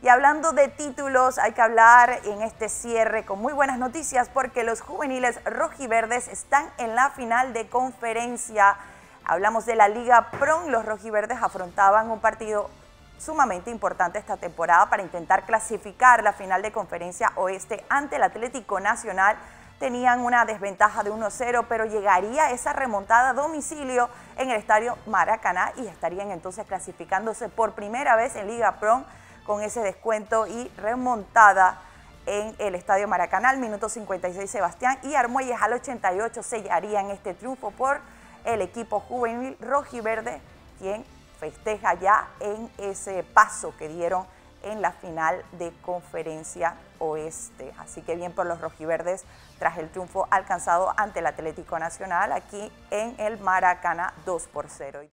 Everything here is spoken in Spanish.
Y hablando de títulos, hay que hablar en este cierre con muy buenas noticias porque los juveniles rojiverdes están en la final de conferencia. Hablamos de la Liga PRON. Los rojiverdes afrontaban un partido sumamente importante esta temporada para intentar clasificar la final de conferencia oeste ante el Atlético Nacional. Tenían una desventaja de 1-0, pero llegaría esa remontada a domicilio en el Estadio Maracaná y estarían entonces clasificándose por primera vez en Liga PRON con ese descuento y remontada en el Estadio Maracaná. Al minuto 56 Sebastián y Armuelles al 88 sellarían este triunfo por el equipo juvenil rojiverde, quien festeja ya en ese paso que dieron en la final de conferencia oeste. Así que bien por los rojiverdes tras el triunfo alcanzado ante el Atlético Nacional aquí en el Maracaná 2-0.